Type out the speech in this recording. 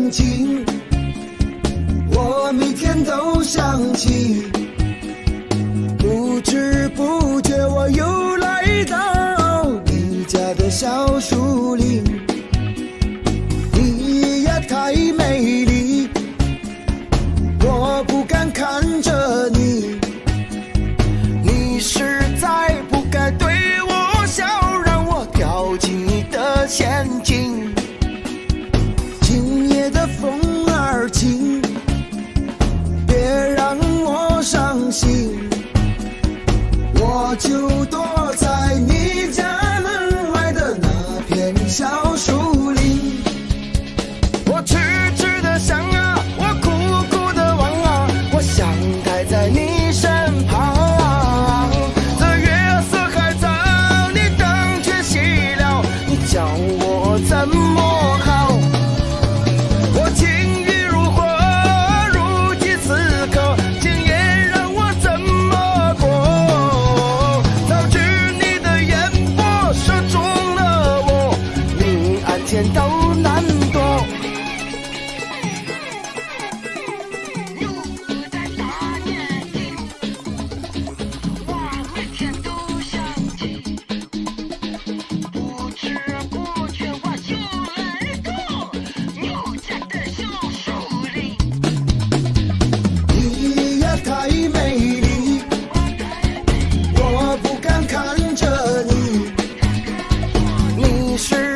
风景，我每天都想起。不知不觉我又来到你家的小树林，你也太美丽，我不敢看着你，你实在不该对我笑，让我掉进你的陷阱。今夜的风儿轻，别让我伤心，我就躲在你家门外的那片小树林。我痴痴的想啊，我苦苦的望啊，我想待在你身旁。这月色还早，你灯却熄了，你叫我怎么好？我情欲如火，如饥似渴，今夜让我怎么过？早知你的眼波射中了我，明暗天都难躲。 又在大年里，我每天都想起，不知不觉我又来到牛家的小树林。 你也太美丽，我不敢看着你，你是